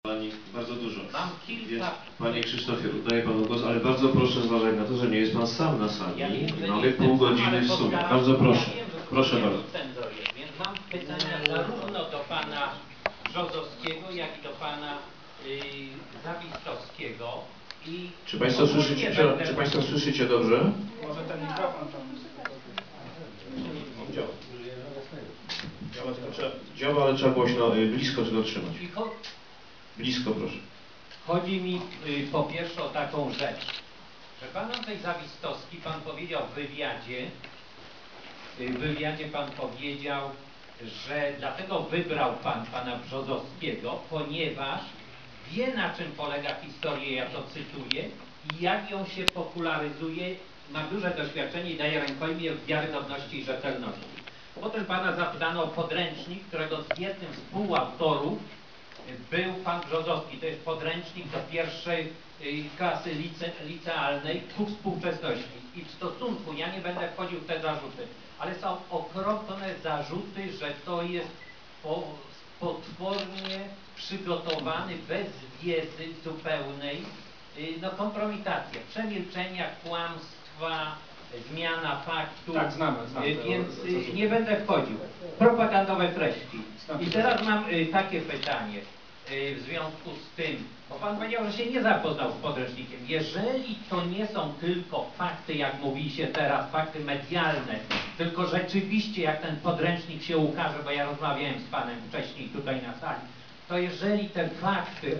Pani bardzo dużo. Mam kilka. Więc, Panie Krzysztofie, oddaję Panu głos, ale bardzo proszę zważać na to, że nie jest Pan sam na sali. Ja wiem, że Mamy nie pół jestem godziny sam, w sumie. ale Bardzo proszę. Ja wiem, że Proszę bardzo. cenzor jest, więc mam pytania zarówno do Pana Brzozowskiego, jak i do Pana Zawistowskiego. I Czy Państwo słyszycie dobrze? Może ten mikrofon tam... Działa. Działa, ale trzeba głośno, blisko go trzymać. Blisko, proszę. Chodzi mi po pierwsze o taką rzecz, że Pan Andrzej Zawistowski, Pan powiedział w wywiadzie Pan powiedział, że dlatego wybrał Pan Pana Brzozowskiego, ponieważ wie, na czym polega historia, ja to cytuję, i jak ją się popularyzuje, ma duże doświadczenie i daje rękojmię w wiarygodności i rzetelności. Potem Pana zapytano o podręcznik, którego z jednym z współautorów był Pan Brzozowski. To jest podręcznik do pierwszej klasy licealnej ku współczesności. I w stosunku, ja nie będę wchodził w te zarzuty, ale są okropne zarzuty, że to jest potwornie przygotowany, bez wiedzy zupełnej, no kompromitacja, przemilczenia, kłamstwa, zmiana faktu. Tak, znamy. Więc nie będę wchodził. Propagandowe treści. I teraz mam takie pytanie w związku z tym, bo Pan powiedział, że się nie zapoznał z podręcznikiem. Jeżeli to nie są tylko fakty, jak mówi się teraz, fakty medialne, tylko rzeczywiście jak ten podręcznik się ukaże, bo ja rozmawiałem z Panem wcześniej tutaj na sali, to jeżeli te fakty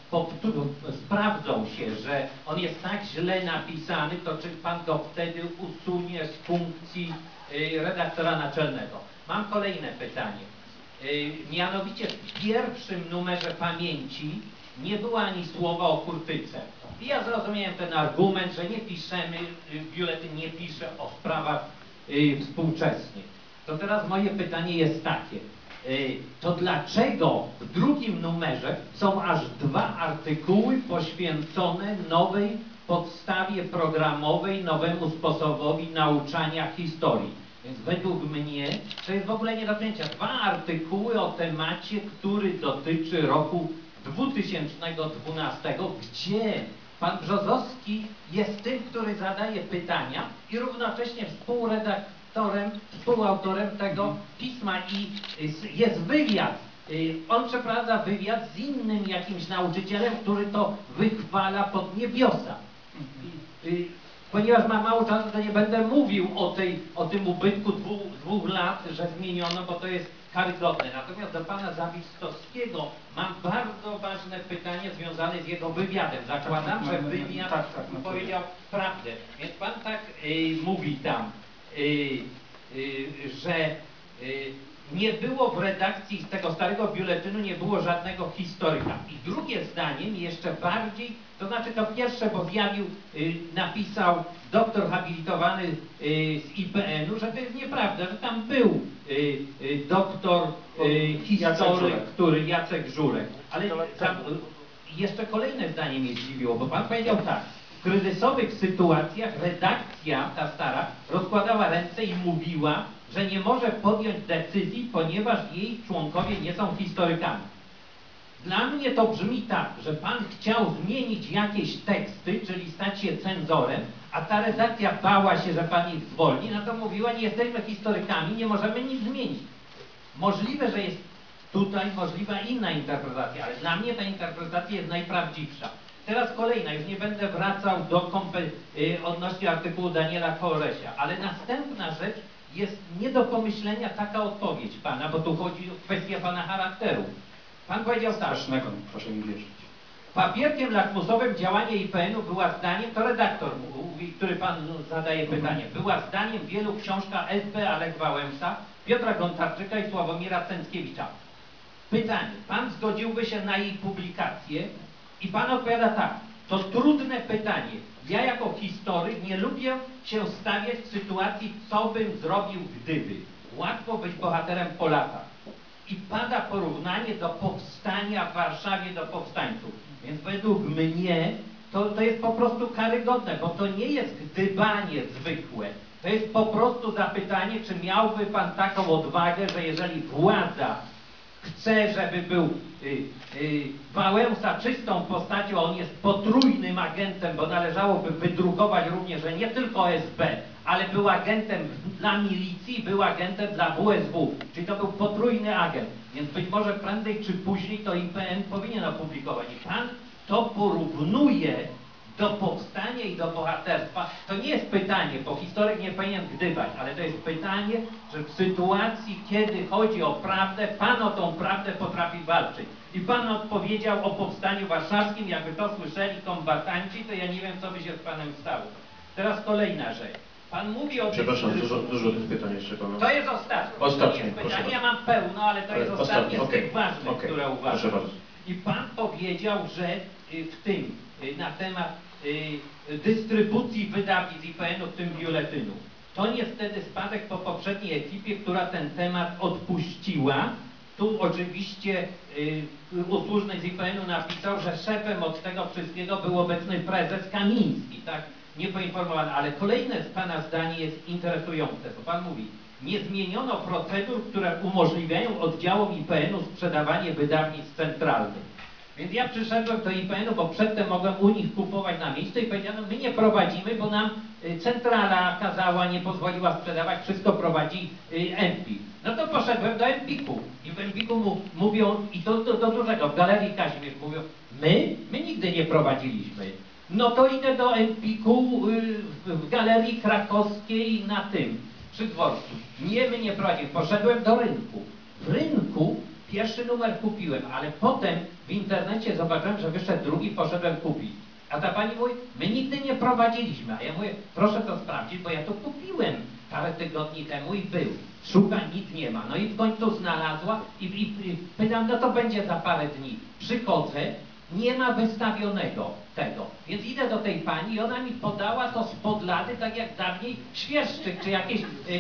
sprawdzą się, że on jest tak źle napisany, to czy Pan go wtedy usunie z funkcji redaktora naczelnego? Mam kolejne pytanie. Mianowicie w pierwszym numerze Pamięci nie było ani słowa o Kurtyce. I ja zrozumiałem ten argument, że nie piszemy, biuletyn nie pisze o sprawach współczesnych. To teraz moje pytanie jest takie. To dlaczego w drugim numerze są aż 2 artykuły poświęcone nowej podstawie programowej, nowemu sposobowi nauczania historii? Więc według mnie to jest w ogóle nie do przyjęcia. 2 artykuły o temacie, który dotyczy roku 2012, gdzie Pan Brzozowski jest tym, który zadaje pytania i równocześnie współautorem tego pisma i jest wywiad. On przeprowadza wywiad z innym jakimś nauczycielem, który to wychwala pod niebiosa. Ponieważ mam mało czasu, to nie będę mówił o tym ubytku dwóch lat, że zmieniono, bo to jest karygodne. Natomiast do Pana Zawistowskiego mam bardzo ważne pytanie związane z jego wywiadem. Zakładam, że wywiad powiedział prawdę. Więc Pan tak mówi tam, że nie było w redakcji z tego starego biuletynu, nie było żadnego historyka. I drugie zdanie, jeszcze bardziej, to znaczy to pierwsze, bo napisał doktor habilitowany z IPN-u, że to jest nieprawda, że tam był doktor historyk, który Jacek Żurek. Ale jeszcze kolejne zdanie mnie zdziwiło, bo Pan powiedział tak. W kryzysowych sytuacjach redakcja, ta stara, rozkładała ręce i mówiła, że nie może podjąć decyzji, ponieważ jej członkowie nie są historykami. Dla mnie to brzmi tak, że Pan chciał zmienić jakieś teksty, czyli stać się cenzorem, a ta redakcja bała się, że Pan ich zwolni, no to mówiła, nie jesteśmy historykami, nie możemy nic zmienić. Możliwe, że jest tutaj możliwa inna interpretacja, ale dla mnie ta interpretacja jest najprawdziwsza. Teraz kolejna, już nie będę wracał odnośnie artykułu Daniela Kolesia, ale następna rzecz jest nie do pomyślenia taka odpowiedź Pana, bo tu chodzi o kwestię Pana charakteru. Pan powiedział tak. Proszę mi wierzyć. Papierkiem lakmusowym działania IPN-u była zdaniem, to redaktor mówi, który Pan zadaje pytanie, była zdaniem wielu książka S.B. Alek Wałęsa, Piotra Gontarczyka i Sławomira Cęckiewicza. Pytanie, Pan zgodziłby się na jej publikację? I Pan odpowiada tak, to trudne pytanie. Ja jako historyk nie lubię się stawiać w sytuacji, co bym zrobił gdyby. Łatwo być bohaterem po latach. I pada porównanie do powstania w Warszawie, do powstańców. Więc według mnie to jest po prostu karygodne, bo to nie jest gdybanie zwykłe. To jest po prostu zapytanie, czy miałby Pan taką odwagę, że jeżeli władza chce, żeby był Wałęsa czystą postacią, on jest potrójnym agentem, bo należałoby wydrukować również, że nie tylko SB, ale był agentem dla milicji, był agentem dla WSW, czyli to był potrójny agent, więc być może prędzej czy później to IPN powinien opublikować. I pan to porównuje do powstania i do bohaterstwa. To nie jest pytanie, bo historyk nie powinien gdybać, ale to jest pytanie, że w sytuacji, kiedy chodzi o prawdę, pan o tą prawdę potrafi walczyć. I pan odpowiedział o powstaniu warszawskim, jakby to słyszeli kombatanci, to ja nie wiem, co by się z panem stało. Teraz kolejna rzecz. Pan mówi o... Przepraszam, dużo tych pytań jeszcze pana. To jest ostatnie. Ostatnie, To nie jest proszę pytanie, ja bardzo. mam pełno, ale to jest ostatnie z tych ważnych, które Proszę uważam. bardzo. I pan powiedział, że w tym, na temat dystrybucji wydawnictw IPN-u, w tym biuletynu. To niestety spadek po poprzedniej ekipie, która ten temat odpuściła. Tu oczywiście usłużny z IPN-u napisał, że szefem od tego wszystkiego był obecny prezes Kamiński, tak? Nie poinformowany, ale kolejne z pana zdanie jest interesujące, bo pan mówi, nie zmieniono procedur, które umożliwiają oddziałom IPN-u sprzedawanie wydawnictw centralnych. Więc ja przyszedłem do IPN-u, bo przedtem mogłem u nich kupować na miejscu i powiedziano, my nie prowadzimy, bo nam centrala kazała, nie pozwoliła sprzedawać, wszystko prowadzi Empik. No to poszedłem do Empiku i w Empiku mówią, i do dużego, w Galerii Kazimierz mówią, my nigdy nie prowadziliśmy. No to idę do Empiku w Galerii Krakowskiej na tym, przy dworcu. Nie, my nie prowadzimy. Poszedłem do rynku. W rynku pierwszy numer kupiłem, ale potem w internecie zobaczyłem, że wyszedł drugi, poszedłem kupić. A ta pani mówi, my nigdy nie prowadziliśmy. A ja mówię, proszę to sprawdzić, bo ja to kupiłem parę tygodni temu i był. Szuka, nic nie ma. No i w końcu znalazła i pytam, no to będzie za parę dni. Przychodzę, nie ma wystawionego tego. Więc idę do tej pani i ona mi podała to spod lady, tak jak dawniej Świerszczyk, czy jakieś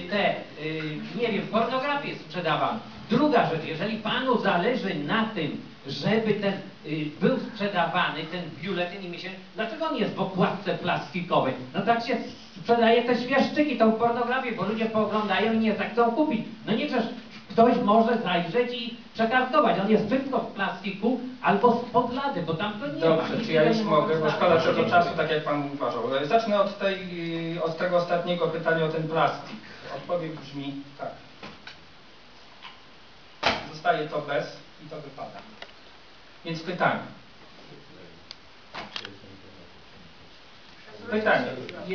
nie wiem, pornografię sprzedawano. Druga rzecz, jeżeli panu zależy na tym, żeby ten był sprzedawany, ten biuletyn i myślę, dlaczego on jest w okładce plastikowej? No tak się sprzedaje te Świerszczyki, tą pornografię, bo ludzie pooglądają i nie zechcą kupić. No nie, że ktoś może zajrzeć i przekartkować. On jest tylko w plastiku albo spod lady, bo tam to nie ma. Dobrze, czy ja już mogę, bo szkoda tego czasu, tak jak pan uważał. Zacznę od tego ostatniego pytania o ten plastik. Odpowiedź brzmi tak. Zostaje to bez i to wypada. Więc pytanie. Pytanie.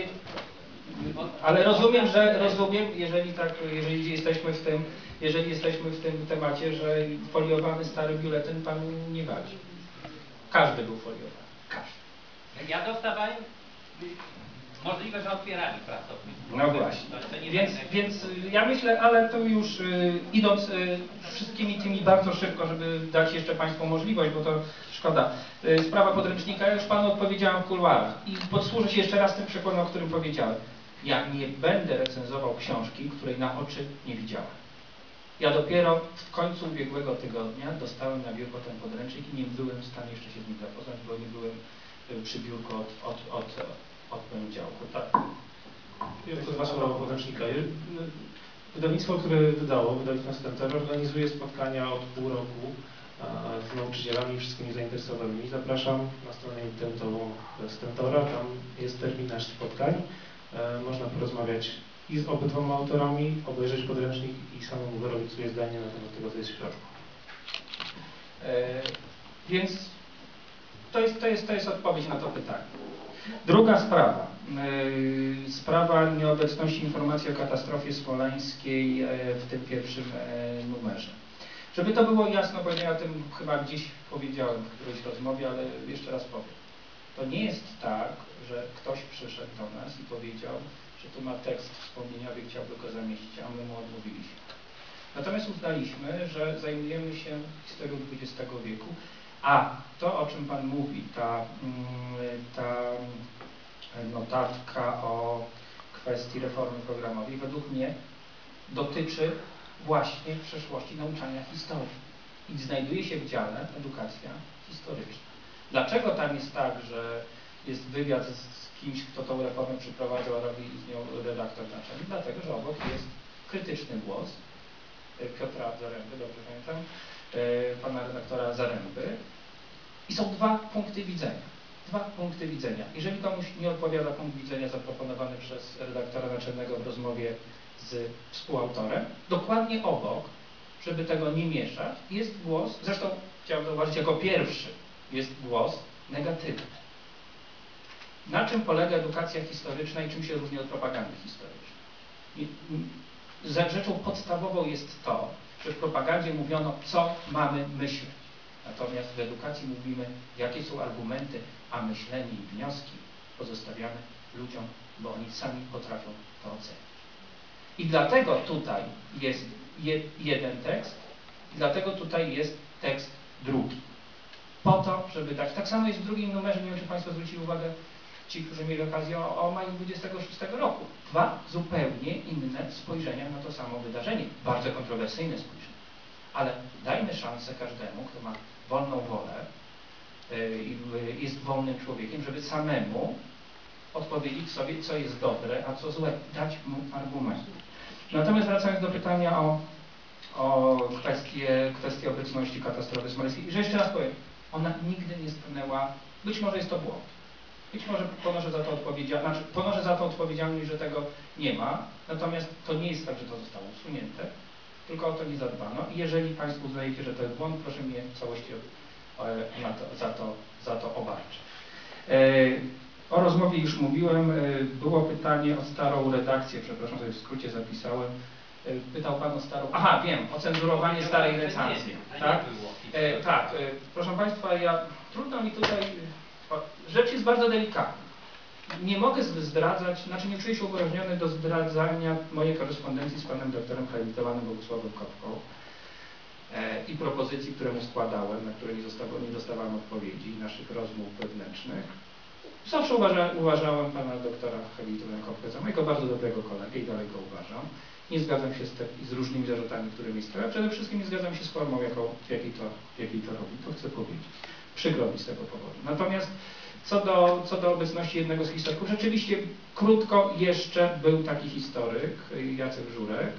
Ale rozumiem, jeżeli jesteśmy w tym temacie, że foliowany stary biuletyn panu nie wadzi. Każdy był foliowany. Każdy. Ja dostawałem możliwe, że otwierali pracownicy. No właśnie. Więc ja myślę, ale to już idąc wszystkimi tymi bardzo szybko, żeby dać jeszcze państwu możliwość, bo to szkoda. Sprawa podręcznika, ja już panu odpowiedziałem w kuluarach i podsłużę się jeszcze raz tym przykładem, o którym powiedziałem. Ja nie będę recenzował książki, której na oczy nie widziałem. Ja dopiero w końcu ubiegłego tygodnia dostałem na biurko ten podręcznik i nie byłem w stanie jeszcze się z nim zapoznać, bo nie byłem przy biurku od poniedziałku. Tak. Tylko dwa słowa podręcznika. Wydawnictwo, które wydało, wydawnictwo Stentor, organizuje spotkania od pół roku z nauczycielami i wszystkimi zainteresowanymi. Zapraszam na stronę internetową Stentora, tam jest terminarz spotkań. Można porozmawiać i z obydwoma autorami, obejrzeć podręcznik i samemu wyrobić swoje zdanie na temat tego, co jest w środku. Więc to jest odpowiedź na to pytanie. Druga sprawa. Sprawa nieobecności informacji o katastrofie smoleńskiej w tym pierwszym numerze. Żeby to było jasno, bo ja o tym chyba gdzieś powiedziałem w którejś rozmowie, ale jeszcze raz powiem. To nie jest tak, że ktoś przyszedł do nas i powiedział, że tu ma tekst wspomnieniowy, chciałby go zamieścić, a my mu odmówiliśmy. Natomiast uznaliśmy, że zajmujemy się historią XX wieku, a to, o czym Pan mówi, ta notatka o kwestii reformy programowej, według mnie dotyczy właśnie w przeszłości nauczania historii i znajduje się w dziale edukacja historyczna. Dlaczego tam jest tak, że jest wywiad z kimś, kto tą reformę przeprowadzał, a robi z nią redaktor naczelny? Dlatego, że obok jest krytyczny głos Piotra Zaręby, dobrze pamiętam, pana redaktora Zaręby. I są dwa punkty widzenia. Dwa punkty widzenia. Jeżeli komuś nie odpowiada punkt widzenia zaproponowany przez redaktora naczelnego w rozmowie z współautorem, dokładnie obok, żeby tego nie mieszać, jest głos, zresztą chciałem zauważyć, jako pierwszy jest głos negatywny. Na czym polega edukacja historyczna i czym się różni od propagandy historycznej? Rzeczą podstawową jest to, że w propagandzie mówiono, co mamy myśleć. Natomiast w edukacji mówimy, jakie są argumenty, a myślenie i wnioski pozostawiamy ludziom, bo oni sami potrafią to ocenić. I dlatego tutaj jest jeden tekst, i dlatego tutaj jest tekst drugi. Po to, żeby dać. Tak samo jest w drugim numerze, nie wiem, czy Państwo zwrócili uwagę, ci, którzy mieli okazję o maju 26 roku. Dwa zupełnie inne spojrzenia na to samo wydarzenie. Bardzo kontrowersyjne spojrzenie. Ale dajmy szansę każdemu, kto ma wolną wolę i jest wolnym człowiekiem, żeby samemu odpowiedzieć sobie, co jest dobre, a co złe. Dać mu argumenty. Natomiast wracając do pytania o kwestię obecności katastrofy smoleńskiej, że jeszcze raz powiem, ona nigdy nie stanęła, być może jest to błąd. Być może ponoszę za to odpowiedzialność, że tego nie ma, natomiast to nie jest tak, że to zostało usunięte, tylko o to nie zadbano. I jeżeli Państwo uznajecie, że to jest błąd, proszę mnie w całości za to obarczyć. O rozmowie już mówiłem, było pytanie o starą redakcję, przepraszam, sobie w skrócie zapisałem. Pytał Pan o starą... Aha, wiem, o cenzurowanie starej recenzji. Tak? Tak, proszę Państwa, trudno mi tutaj... Rzecz jest bardzo delikatna. Nie mogę zdradzać, znaczy nie czuję się upoważniony do zdradzania mojej korespondencji z panem doktorem habilitowanym Bogusławem Kopką i propozycji, które mu składałem, na które nie dostawałem odpowiedzi, naszych rozmów wewnętrznych. Zawsze uważałem pana doktora habilitowanego Kopkę za mojego bardzo dobrego kolegę i dalej go uważam. Nie zgadzam się z różnymi zarzutami, które mi stawia. Przede wszystkim nie zgadzam się z formą, w jakiej to robi. To chcę powiedzieć. Przykro mi z tego powodu. Natomiast co do obecności jednego z historyków, rzeczywiście krótko jeszcze był taki historyk, Jacek Żurek.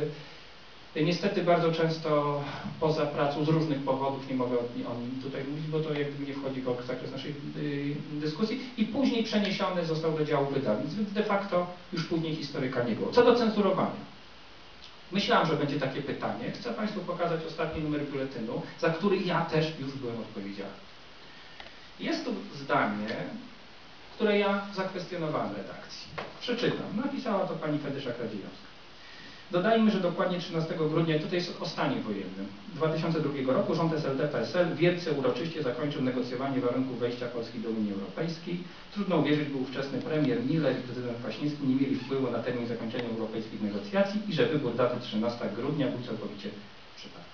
Niestety bardzo często poza pracą z różnych powodów, nie mogę o nim tutaj mówić, bo to jakby nie wchodzi w zakres naszej dyskusji, i później przeniesiony został do działu wydawnictw, więc de facto już później historyka nie było. Co do cenzurowania. Myślałem, że będzie takie pytanie. Chcę Państwu pokazać ostatni numer biuletynu, za który ja też już byłem odpowiedzialny. Jest tu zdanie, które ja zakwestionowałem w redakcji. Przeczytam. Napisała to pani Fedyszak Radziejowska. Dodajmy, że dokładnie 13 grudnia, tutaj jest o stanie wojennym, 2002 roku rząd SLD-PSL wielce uroczyście zakończył negocjowanie warunków wejścia Polski do Unii Europejskiej. Trudno uwierzyć, by ówczesny premier Miller i prezydent Kwaśniewski nie mieli wpływu na termin zakończenia europejskich negocjacji i że wybór daty 13 grudnia był całkowicie przypadkowy.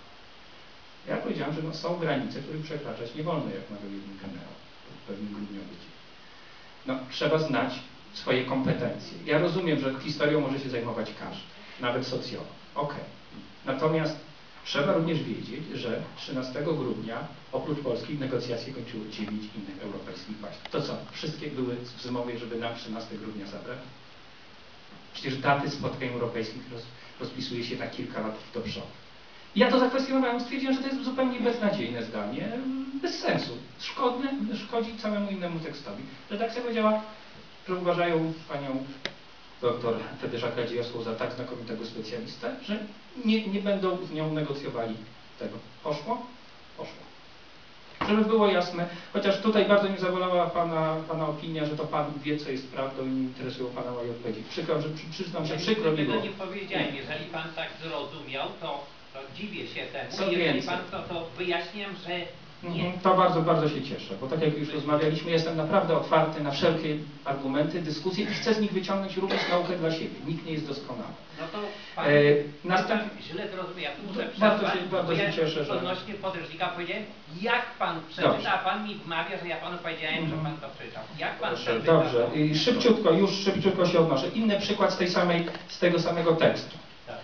Ja powiedziałem, że są granice, których przekraczać nie wolno, jak mawiał jeden generał w pewnym grudniowym dzień. No, trzeba znać swoje kompetencje. Ja rozumiem, że historią może się zajmować każdy, nawet socjolog. Okej. Natomiast trzeba również wiedzieć, że 13 grudnia oprócz Polski negocjacje kończyły 9 innych europejskich państw. To co? Wszystkie były w zmowie, żeby nam 13 grudnia zabrać? Przecież daty spotkań europejskich rozpisuje się na kilka lat do przodu. Ja to zakwestionowałem, stwierdziłem, że to jest zupełnie beznadziejne zdanie, bez sensu, szkodzi całemu innemu tekstowi. Redakcja powiedziała, że uważają panią doktor Fedyszak Radziejowską za tak znakomitego specjalistę, że nie będą z nią negocjowali tego. Poszło? Poszło. Żeby było jasne, chociaż tutaj bardzo mi zabolała pana opinia, że to pan wie, co jest prawdą i nie interesują pana moje odpowiedzi. Przyznam się, przykro mi było. Tego nie powiedziałem. Jeżeli pan tak zrozumiał, to dziwię się temu. Co jeżeli więcej. pan to wyjaśniam, że nie. To bardzo, bardzo się cieszę, bo tak jak już rozmawialiśmy, jestem naprawdę otwarty na wszelkie argumenty, dyskusje i chcę z nich wyciągnąć również naukę dla siebie. Nikt nie jest doskonały. No to pan źle zrozumiał. Ja tu muszę Bardzo się cieszę, że... Odnośnie podręcznika powiedziałem, jak pan przeczyta, a pan mi wmawia, że ja panu powiedziałem, że pan to przeczytał. Jak pan przeczyta? Dobrze. I szybciutko się odnoszę. Inny przykład z tego samego tekstu. Tak.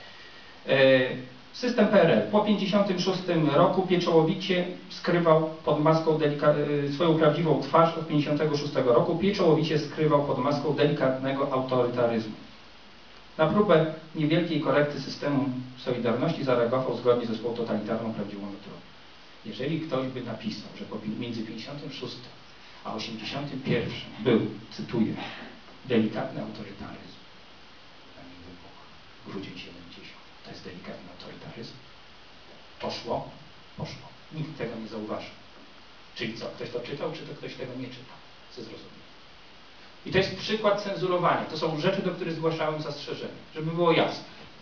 System PRL po 1956 roku pieczołowicie skrywał pod maską swoją prawdziwą twarz od 1956 roku, pieczołowicie skrywał pod maską delikatnego autorytaryzmu. Na próbę niewielkiej korekty systemu Solidarności zareagował zgodnie ze swoją totalitarną prawdziwą naturą. Jeżeli ktoś by napisał, że między 56 a 81 był, cytuję, delikatny autorytaryzm, grudzień 70, to jest delikatny autorytaryzm, poszło, nikt tego nie zauważył. Czyli co, ktoś to czytał, czy to ktoś tego nie czytał? Chcę zrozumieć. I to jest przykład cenzurowania. To są rzeczy, do których zgłaszałem zastrzeżenia, żeby było jasne.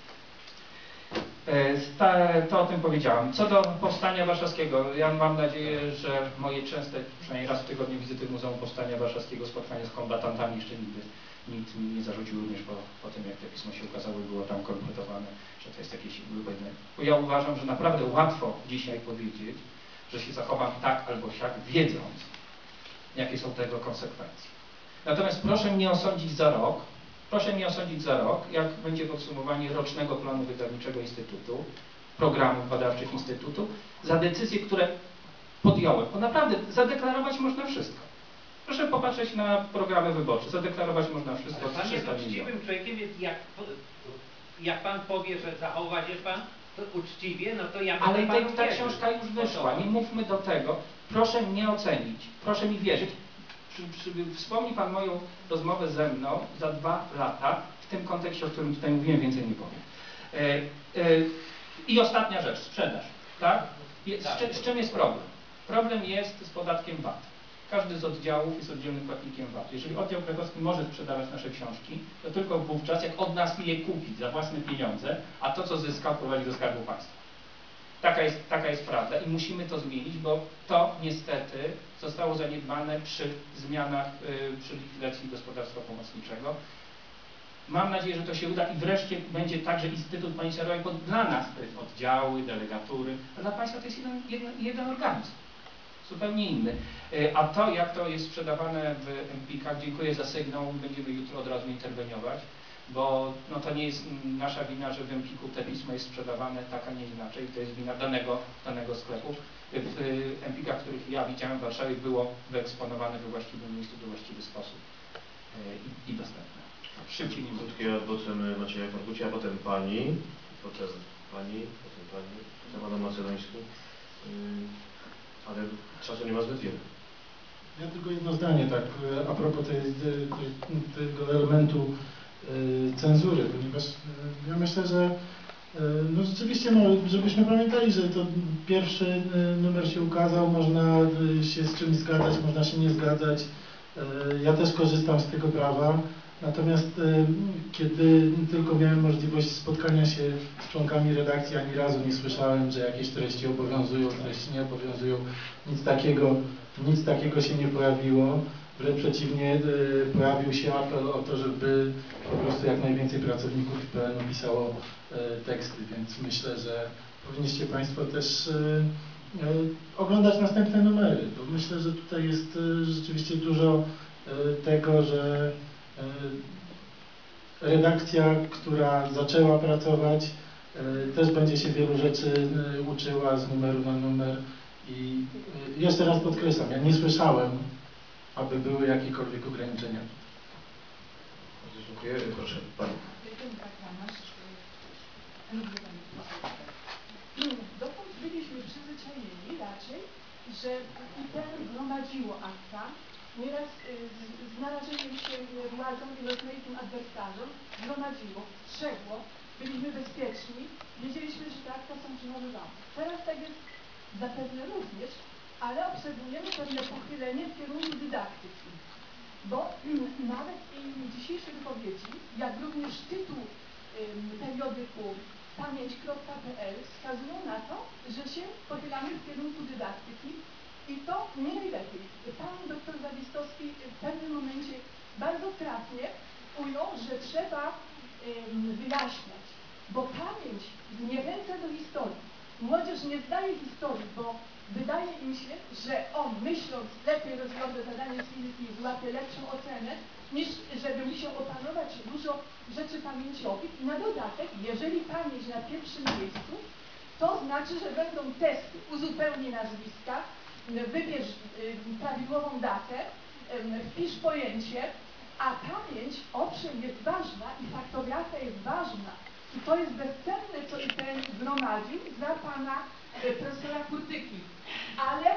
To o tym powiedziałem. Co do Powstania Warszawskiego, ja mam nadzieję, że moje częste, przynajmniej raz w tygodniu wizyty w Muzeum Powstania Warszawskiego, spotkania z kombatantami jeszcze nikt mi nie zarzucił, również po tym, jak te pismo się ukazały, było tam kolportowane, że to jest jakieś błędne. Bo ja uważam, że naprawdę łatwo dzisiaj powiedzieć, że się zachowam tak albo siak, wiedząc, jakie są tego konsekwencje. Natomiast proszę mnie osądzić za rok, jak będzie podsumowanie rocznego planu wydawniczego Instytutu, programów badawczych Instytutu, za decyzje, które podjąłem. Bo naprawdę zadeklarować można wszystko. Proszę popatrzeć na programy wyborcze. Zadeklarować można wszystko. Ale pan jest uczciwym człowiekiem, więc jak pan powie, że zachowa się pan to uczciwie, no to ja ale panu ta wierzyć. książka już wyszła. Nie mówmy do tego. Proszę mnie ocenić. Proszę mi wierzyć. Wspomni pan moją rozmowę ze mną za 2 lata, w tym kontekście, o którym tutaj mówiłem, więcej nie powiem. I ostatnia rzecz, sprzedaż. Tak? Z czym jest problem? Problem jest z podatkiem VAT. Każdy z oddziałów jest oddzielnym płatnikiem VAT. Jeżeli oddział krakowski może sprzedawać nasze książki, to tylko wówczas, jak od nas je kupić za własne pieniądze, a to, co zyska, prowadzi do Skarbu Państwa. Taka jest prawda i musimy to zmienić, bo to niestety zostało zaniedbane przy zmianach, przy likwidacji gospodarstwa pomocniczego. Mam nadzieję, że to się uda i wreszcie będzie tak, że Instytut Pamięci Narodowej, bo dla nas to jest oddziały, delegatury, a dla Państwa to jest jeden organizm, zupełnie inny. A to, jak to jest sprzedawane w Empikach, dziękuję za sygnał, będziemy jutro od razu interweniować, bo no, to nie jest nasza wina, że w Empiku te pismo jest sprzedawane tak, a nie inaczej. To jest wina danego sklepu. W Empikach, których ja widziałem w Warszawie, było wyeksponowane we właściwym miejscu, w właściwy sposób i dostępne. Szybciej nie krótkie, a potem Macieja Korkuci, a potem pani, potem Adam Macedoński. Ale czasu nie ma zbyt wiele. Ja tylko jedno zdanie, tak, a propos tego elementu cenzury, ponieważ ja myślę, że no rzeczywiście, no, żebyśmy pamiętali, że to pierwszy numer się ukazał, można się z czymś zgadzać, można się nie zgadzać. Ja też korzystam z tego prawa, natomiast kiedy tylko miałem możliwość spotkania się z członkami redakcji, ani razu nie słyszałem, że jakieś treści obowiązują, treści nie obowiązują. Nic takiego się nie pojawiło. Wręcz przeciwnie, pojawił się apel o to, żeby po prostu jak najwięcej pracowników IPN-u pisało teksty, więc myślę, że powinniście Państwo też oglądać następne numery, bo myślę, że tutaj jest rzeczywiście dużo tego, że redakcja, która zaczęła pracować, też będzie się wielu rzeczy uczyła z numeru na numer i jeszcze raz podkreślam, ja nie słyszałem, aby były jakiekolwiek ograniczenia. Bardzo dziękuję. Proszę, Pani. Dotąd byliśmy przyzwyczajeni raczej, że IPN gromadziło akta, nieraz z narażeniem się władzom i rozmaitym adwersarzom, gromadziło, strzegło, byliśmy bezpieczni, wiedzieliśmy, że te akta są przygotowane. Teraz tak jest zapewne również, ale obserwujemy pewne pochylenie w kierunku dydaktyki, bo nawet i dzisiejsze wypowiedzi, jak również tytuł periodyku pamięć.pl wskazują na to, że się pochylamy w kierunku dydaktyki i to nie najlepiej. Pan dr Zawistowski w pewnym momencie bardzo trafnie ujął, że trzeba wyjaśniać, bo pamięć zniechęca do historii. Młodzież nie zdaje historii, bo wydaje im się, że on, myśląc, lepiej rozwiąże zadanie z fizyki i złapie lepszą ocenę, niż żeby musiał opanować dużo rzeczy pamięciowych. I na dodatek, jeżeli pamięć na pierwszym miejscu, to znaczy, że będą testy, uzupełnij nazwiska, wybierz prawidłową datę, wpisz pojęcie, a pamięć, owszem, jest ważna i faktografia jest ważna. I to jest bezcenne, co IPN gromadził za pana profesora Kurtyki. Ale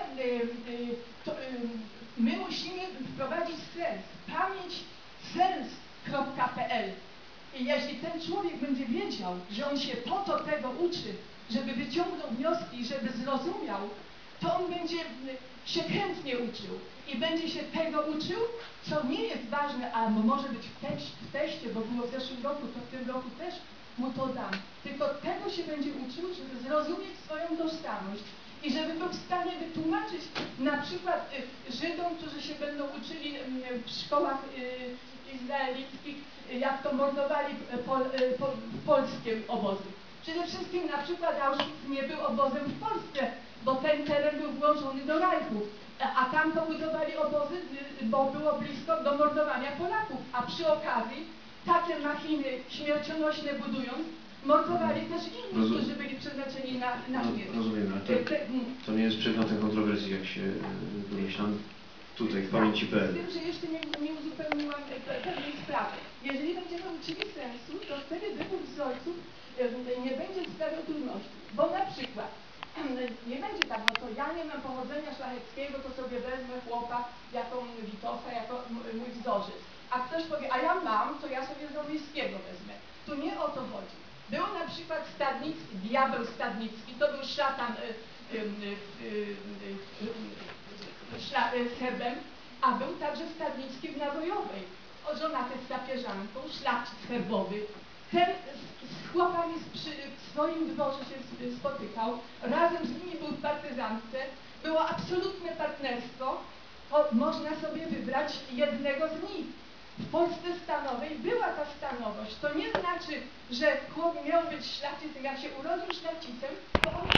my musimy wprowadzić sens, pamięć sens.pl. I jeśli ten człowiek będzie wiedział, że on się po to tego uczy, żeby wyciągnął wnioski, żeby zrozumiał, to on będzie się chętnie uczył i będzie się tego uczył, co nie jest ważne, a może być w teście, bo było w zeszłym roku, to w tym roku też mu to dam. Tylko tego się będzie uczył, żeby zrozumieć swoją tożsamość i żeby był w stanie wytłumaczyć na przykład Żydom, którzy się będą uczyli w szkołach izraelickich, jak to mordowali polskie obozy. Przede wszystkim na przykład Auschwitz nie był obozem w Polsce, bo ten teren był włączony do Reichu, a tam pobudowali obozy, bo było blisko do mordowania Polaków, a przy okazji takie machiny śmiercionośne budując, mordowali też inni, którzy byli przeznaczeni na śmierć. Rozumiem, ale to nie jest przedmiotem kontrowersji, jak się domyślam, tutaj w pamięci.pl. Z tym, że jeszcze nie uzupełniłam pewnej sprawy. Jeżeli będziemy uczyli sensu, to wtedy wybór wzorców nie będzie sprawiał trudności. Bo na przykład nie będzie tak, no to ja nie mam pochodzenia szlacheckiego, to sobie wezmę chłopa jako Witosa, jako mój wzorzec. A ktoś powie, a ja mam, to ja sobie z Romińskiego wezmę. Tu nie o to chodzi. Był na przykład Stadnicki, diabeł Stadnicki, to był szatan Serbem, a był także Stadnicki w Nawojowej, ożonaty z sapieżanką, szlachcic herbowy. Ten z chłopami w swoim dworze się spotykał, razem z nimi był w partyzantce, było absolutne partnerstwo, można sobie wybrać jednego z nich. W Polsce stanowej była ta stanowość. To nie znaczy, że chłop miał być szlachcicem. Jak się urodził szlachcicem, to on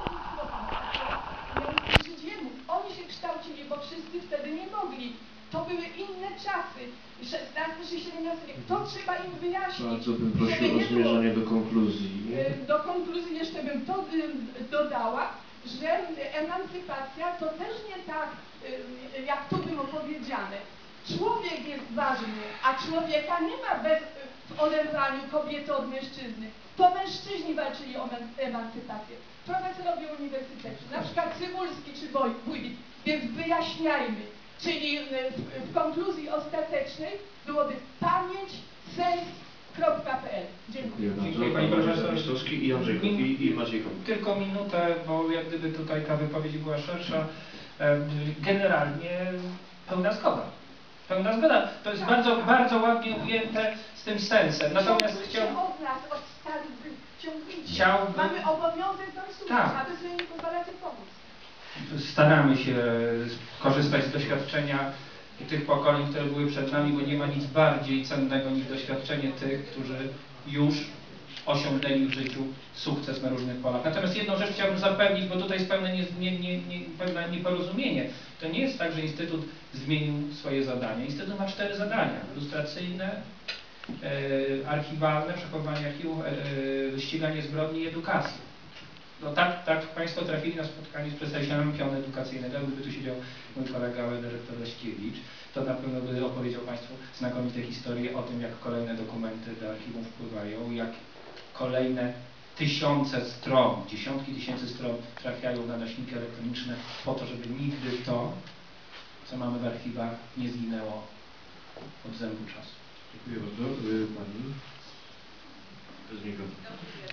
miał służyć jemu. Oni się kształcili, bo wszyscy wtedy nie mogli. To były inne czasy. XVI czy XVII wiek. To trzeba im wyjaśnić. Bardzo bym prosił o zmierzanie do konkluzji. Do konkluzji jeszcze bym to dodała, że emancypacja to też nie tak, jak tu było powiedziane. Człowiek jest ważny, a człowieka nie ma w oderwaniu kobiety od mężczyzny. To mężczyźni walczyli o emancypację. Profesorowie uniwersytetu, na przykład Cybulski czy Wójcik, więc wyjaśniajmy. Czyli w konkluzji ostatecznej byłoby pamięć sens.pl. Dziękuję. Dziękuję bardzo. Pani profesor Mistowski i Andrzej i Maciej. Tylko minutę, bo jak gdyby tutaj ta wypowiedź była szersza. Generalnie pełna zgoda. Pełna zgoda. To jest bardzo ładnie ujęte z tym sensem. Natomiast chciałbym od nas, od starych ciągnięcia. Mamy obowiązek tam słuchać, aby sobie nie pozwalacie pomóc. Staramy się korzystać z doświadczenia tych pokoleń, które były przed nami, bo nie ma nic bardziej cennego niż doświadczenie tych, którzy już osiągnęli w życiu sukces na różnych polach. Natomiast jedną rzecz chciałbym zapewnić, bo tutaj jest pewne nieporozumienie. To nie jest tak, że Instytut zmienił swoje zadania. Instytut ma 4 zadania. Lustracyjne, archiwalne, przechowywanie archiwów, ściganie zbrodni i edukacji. No tak Państwo trafili na spotkanie z przedstawicielami pionu edukacyjnego. Gdyby tu siedział mój kolega, dyrektor Leśkiewicz, to na pewno by opowiedział Państwu znakomite historie o tym, jak kolejne dokumenty do archiwum wpływają, jak kolejne tysiące stron, dziesiątki tysięcy stron trafiają na nośniki elektroniczne po to, żeby nigdy to, co mamy w archiwach, nie zginęło od zębu czasu. Dziękuję bardzo. Pani? Bez mikrofonu.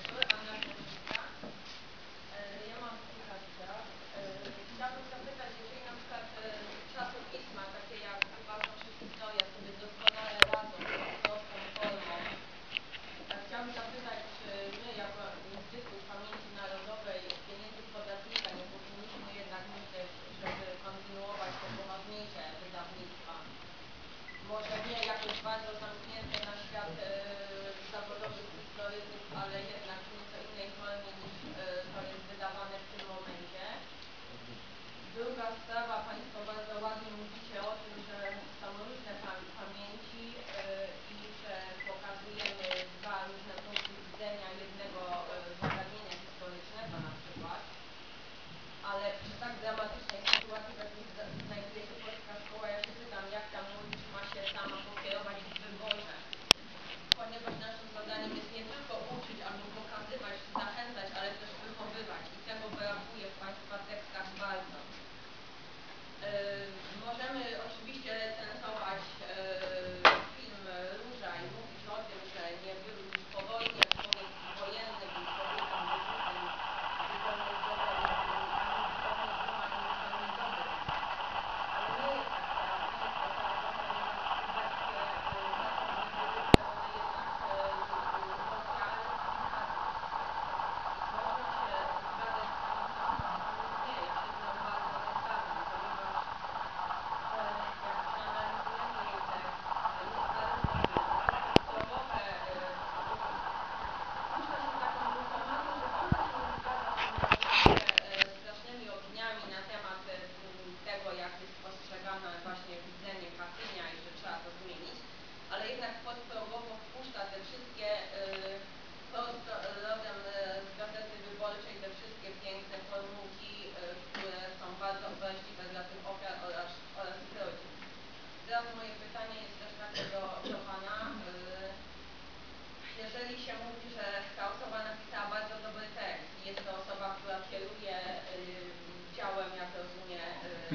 Chciałabym zapytać, jeżeli na przykład czasopisma, takie jak Uważam się historia, sobie doskonale radzą z prostą formą, chciałabym zapytać, czy my jako Instytut Pamięci Narodowej z pieniędzy podatnika nie powinniśmy jednak myśleć, żeby kontynuować te poważniejsze wydawnictwa. Może nie jakoś bardzo zamknięte na świat zawodowych historyków, ale jednak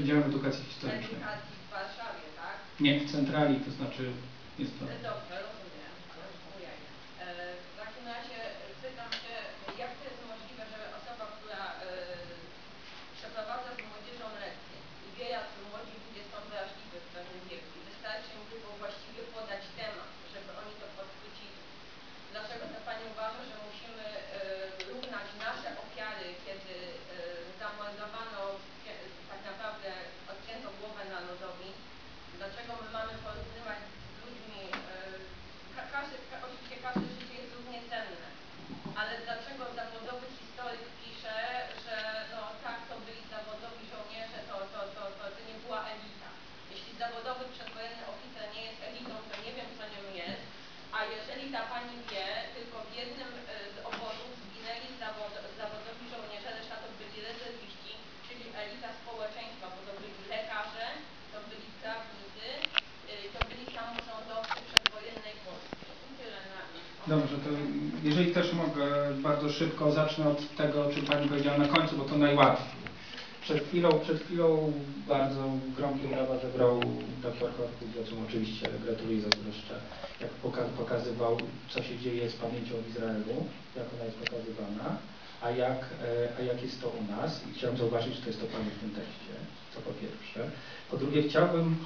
Wydziałem Edukacji Historycznej. Edukacji w Warszawie, tak? Nie, w centrali, to znaczy jest to... Dobrze, rozumiem. Ojej. W takim razie pytam się, jak to jest możliwe, że osoba, która przeprowadza z młodzieżą lekcje i wie, jak młodzi ludzie są wrażliwi w pewnym wieku i wystarczy im tylko właściwie podać temat, żeby oni to podchwycili. Dlaczego ta Pani uważa, że musimy równać nasze ofiary, kiedy zamordowano, tak naprawdę odcięto głowę narodowi? Dlaczego my mamy porównywać z ludźmi, oczywiście każde życie jest równie cenne, ale dlaczego zawodowy historyk pisze, że no tak, to byli zawodowi żołnierze, to nie była elita. Jeśli zawodowy przedwojenny oficer nie jest elitą, to nie wiem, co nią jest, a jeżeli ta Pani wie, tylko w jednym z obozów zginęli zawodowi żołnierze, reszta to byli rezerwiści, czyli elita społeczeństwa, bo to byli lekarze, to byli prawnicy, to byli samorządowcy przedwojennej Polski. Tyle na mnie. Dobrze, to jeżeli też mogę, bardzo szybko zacznę od tego, o czym Pani powiedziała na końcu, bo to najłatwiej. Przed chwilą bardzo gromkie brawa zebrał dr Korkus, za czym oczywiście gratuluję, zazdroszczę, jak pokazywał, co się dzieje z pamięcią w Izraelu, jak ona jest pokazywana, a jak jest to u nas. I chciałem zauważyć, że to jest dokładnie w tym tekście, co po pierwsze. Po drugie chciałbym,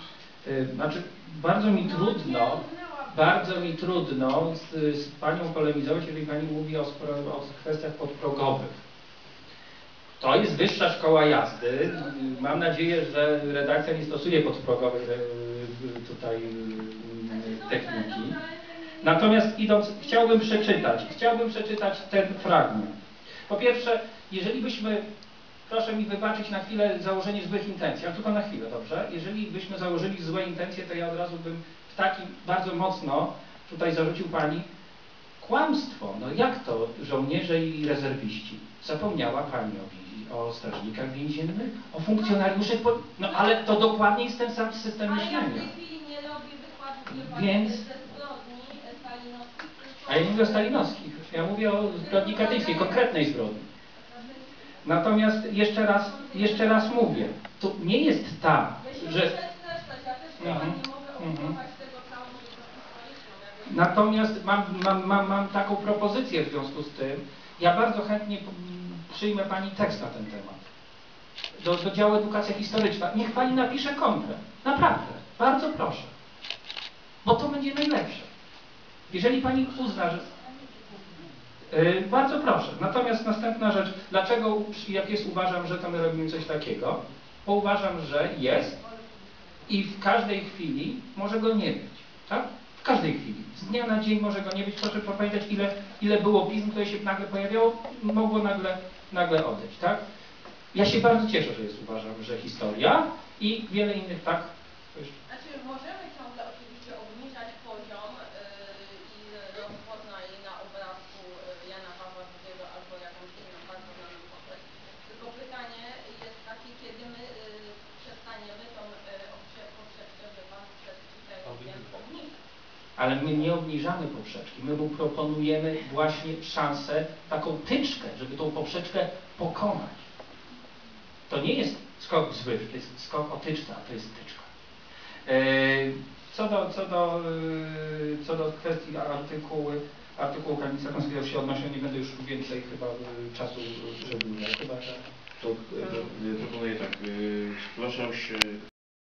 bardzo mi trudno z Panią polemizować, jeżeli Pani mówi o kwestiach podprogowych. To jest wyższa szkoła jazdy. Mam nadzieję, że redakcja nie stosuje podprogowej tutaj techniki. Natomiast idąc, chciałbym przeczytać ten fragment. Po pierwsze, jeżeli byśmy, proszę mi wybaczyć na chwilę założenie złych intencji, ale tylko na chwilę, dobrze? Jeżeli byśmy założyli złe intencje, to ja od razu bym w taki bardzo mocno tutaj zarzucił Pani kłamstwo. No jak to żołnierze i rezerwiści? Zapomniała Pani o strażnikach więziennych, o funkcjonariuszach, no ale to dokładnie jest ten sam system myślenia. Ale ja w tej chwili nie robię wykładów Więc... ze zbrodni stalinowskich. A ja nie mówię o stalinowskich, ja mówię o zbrodni katyńskiej, konkretnej zbrodni. Natomiast jeszcze raz mówię, to nie jest tak, że... Ja też nie mogę okupować tego całą historyczną. Natomiast mam taką propozycję w związku z tym. Ja bardzo chętnie przyjmę Pani tekst na ten temat. Do działu edukacja historyczna. Niech Pani napisze kontrę. Naprawdę. Bardzo proszę. Bo to będzie najlepsze. Jeżeli Pani uzna, że... bardzo proszę. Natomiast następna rzecz. Dlaczego, jak uważam, że to my robimy coś takiego? Bo uważam, że jest i w każdej chwili może go nie być. Tak? W każdej chwili. Z dnia na dzień może go nie być. Proszę pamiętać, ile było pism, które się nagle pojawiało, mogło nagle odejść. Tak? Ja się bardzo cieszę, że jest, uważam, że historia i wiele innych, tak? Znaczy, możemy ciągle oczywiście obniżać poziom i rozpoznać na obrazku Jana Pawła II albo jakąś inną bardzo znaną postać. Tylko pytanie jest takie, kiedy my przestaniemy tą poprzeczkę, że Pan przed chwilą obniżyć. Ale my nie obniżamy poprzeczki. My mu proponujemy właśnie szansę, taką tyczkę, żeby tą poprzeczkę pokonać. To nie jest skok zwykły, to jest skok o tyczce, a to jest tyczka. Co do kwestii artykułu granica konstytucji się odnośnie, nie będę już więcej chyba czasu przedłużał. Chyba, że... Proponuję tak, zgłaszał się